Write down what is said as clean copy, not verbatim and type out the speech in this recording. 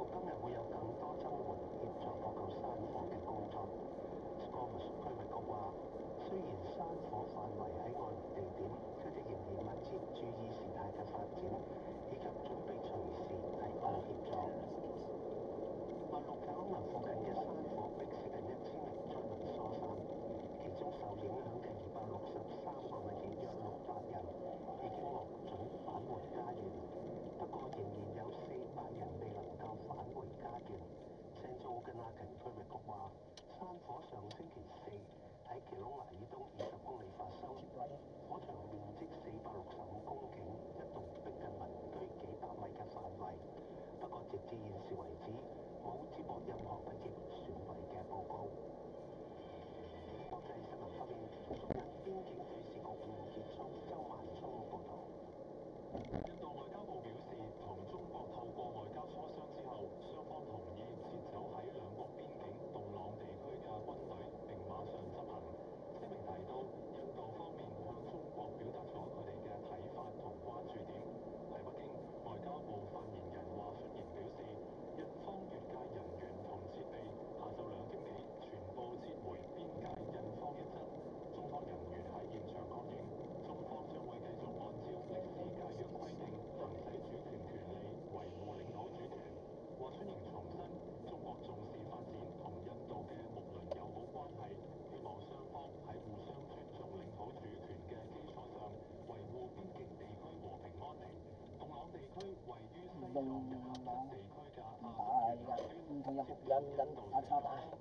今日會有更多增援協助撲救山火嘅工作。Squamish 區域局話，雖然山火範圍喺外圍地點，佢哋仍然密切注意事態嘅發展，以及準備隨時提供協助。話鹿九林附近嘅山火迫使近1000名災民疏散，其中受影響嘅263個嘅約600人已經獲准返回家園，不過仍然有400人未能夠返回家園。Kananaskis 區域局話，山火上星期四喺奇隆拿以東20公里發生，火場面積465公頃，一度逼近民居幾百米嘅範圍。不過直至現時為止，冇接獲任何嘅業損毀嘅報告。國際新聞方面，中印邊境對峙局面結束。周萬聰報導。 印度外交部表示，同中國透過外交磋商之後，雙方同意撤走喺兩國邊境洞朗地區嘅軍隊，並馬上執行。聲明提到，印度方面向中國表達咗佢哋嘅睇法同關注點。喺北京，外交部發言人華春瑩表示，印方越界人員同設備下晝2點幾全部撤回邊界印方一側。中方人員喺現場確認，中方將會繼續按照歷史界約規定行使主權權利，維護領土主權。華春瑩重申，中國重視發展同印度嘅睦鄰友好關係，希望雙方喺互相尊重領土主權嘅基礎上，維護邊境地區和平安寧。洞朗地區位於西藏日喀則地區嘅亞德源南端，接壤印度西方。